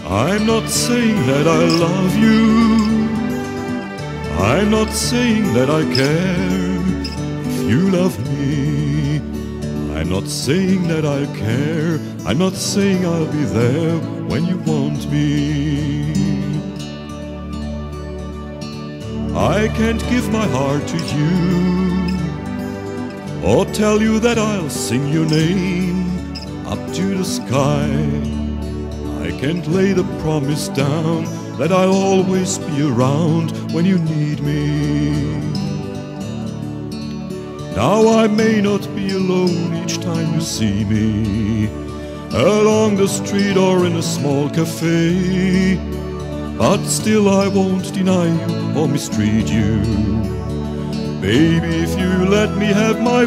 I'm not saying that I love you. I'm not saying that I care if you love me. I'm not saying that I care. I'm not saying I'll be there when you want me. I can't give my heart to you or tell you that I'll sing your name up to the sky. I can't lay the promise down that I'll always be around when you need me. Now I may not be alone each time you see me, along the street or in a small cafe, but still I won't deny you or mistreat you. Baby, if you let me have my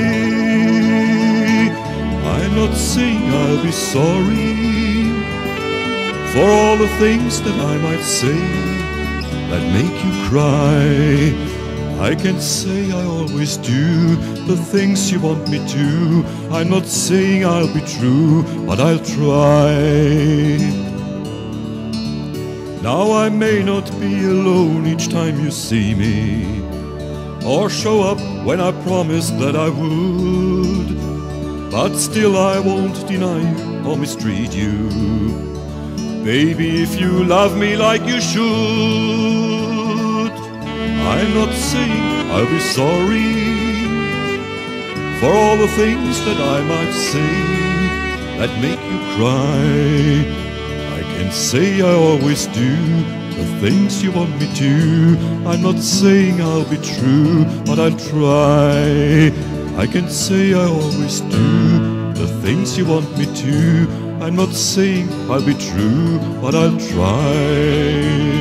way, I'm not saying I'll be sorry for all the things that I might say that make you cry. I can't say I always do the things you want me to. I'm not saying I'll be true, but I'll try. Now I may not be alone each time you see me, or show up when I promised that I would, but still I won't deny you or mistreat you. Baby, if you love me like you should, I'm not saying I'll be sorry for all the things that I might say that make you cry. I can't say I always do the things you want me to. I'm not saying I'll be true, but I'll try. I can't say I always do the things you want me to. I'm not saying I'll be true, but I'll try.